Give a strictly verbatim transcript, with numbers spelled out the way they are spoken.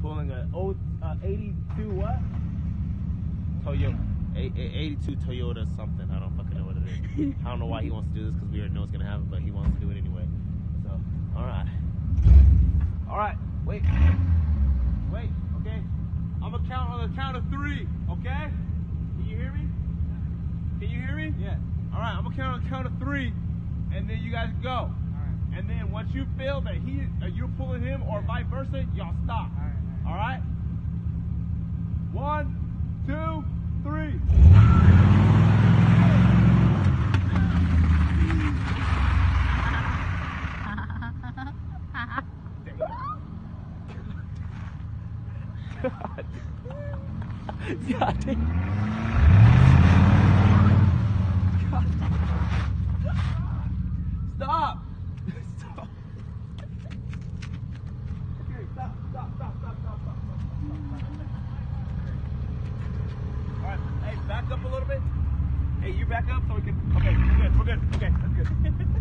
pulling a old uh, eighty-two what? Toyota. eighty-two Toyota something. I don't fucking know what it is. I don't know why he wants to do this because we already know what's gonna happen, but he wants to do it anyway. So, all right, all right. Wait, wait. Okay, I'm gonna count on the count of three. Okay? Can you hear me? Can you hear me? Yeah. All right, I'm gonna count on the count of three, and then you guys go. All right. And then once you feel that he, uh, you're pulling him, or vice versa, y'all stop. All right. All right? One, two, three. God. God damn. God. Stop. Stop. Okay, stop, stop, stop, stop, stop, stop, stop. All right, hey, back up a little bit. Hey, you back up so we can. Okay, we're good, we're good. Okay, that's good.